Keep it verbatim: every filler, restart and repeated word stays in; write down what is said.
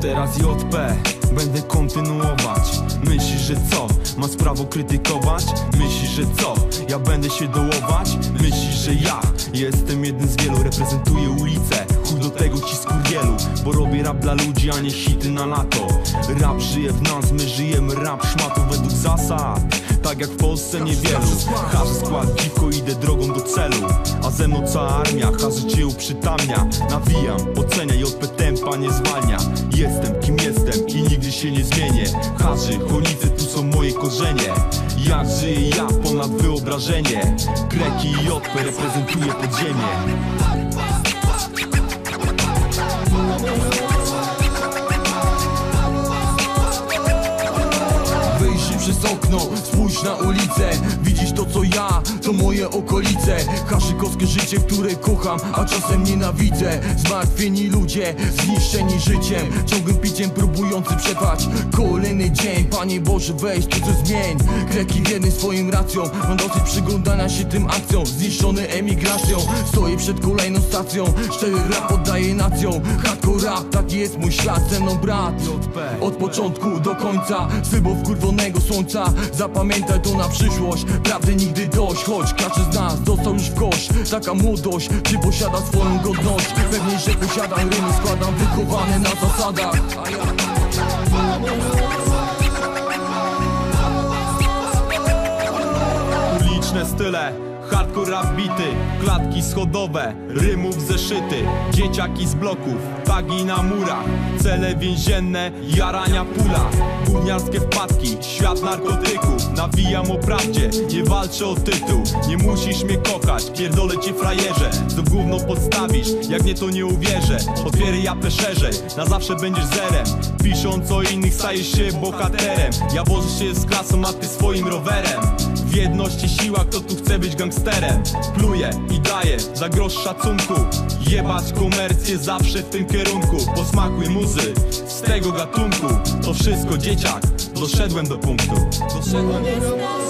teraz J P będę kontynuować. Myślisz, że co? Masz prawo krytykować? Myślisz, że co? Ja będę się dołować? Myślisz, że ja jestem jednym z wielu, reprezentuję ulicę, chuj do tego ci skurwielu, bo robię rap dla ludzi, a nie hity na lato. Rap żyje w nas, my żyjemy rap szmatą według zasad, tak jak w Polsce niewielu. Każdy skład dziwko, idę drogą do celu, a ze mną cała armia, każdy cię uprzytamnia. Nawijam, ocenia, J P tempa nie zwalnia. Jestem kim jestem i nigdy się nie zmienię. Harzy, Cholice, tu są moje korzenie. Jak żyję ja ponad wyobrażenie. Kreki i J P reprezentuje podziemie. Wyjrzyj przez okno, spójrz na ulicę. Widzisz to co ja, to moje okolice. Kaszykowskie życie, które kocham, a czasem nienawidzę. Zmartwieni ludzie, zniszczeni życiem, ciągłym piciem próbujący przetrwać kolejny dzień. Panie Boże, weź to co zmień. Kreki wierny swoim racjom, mam dosyć przyglądania się tym akcjom. Zniszczony emigracją, stoję przed kolejną stacją. Szczery rap oddaję nacją. Hardcore rap, taki jest mój ślad, ze mną brat. Od początku do końca, symbol wkurwonego słońca. Zapamiętaj to na przyszłość, prawdy nigdy dość. Choć każdy z nas dostał już w kość. Taka młodość, czy posiada swoją godność? Pewnie, że posiadam rymy, składam wychowane na zasadach. Uliczne style, hardcore rap bity, klatki schodowe, rymów zeszyty, dzieciaki z bloków, tagi na murach, cele więzienne, jarania pula, gówniarskie wpadki, świat narkotyków. Nawijam o prawdzie, nie walczę o tytuł. Nie musisz mnie kochać, pierdolę cię frajerze. To gówno podstawisz, jak nie to nie uwierzę. Otwieraj japę szerzej, na zawsze będziesz zerem. Pisząc o innych stajesz się bohaterem. Ja wożę się z klasą, a ty swoim rowerem. W jedności siła, kto tu chce być gangsterem. Pluję i daję za grosz szacunku. Jebać komercję zawsze w tym kierunku. Posmakuj muzy z tego gatunku. To wszystko dzieciak, doszedłem do punktu. Doszedłem do punktu.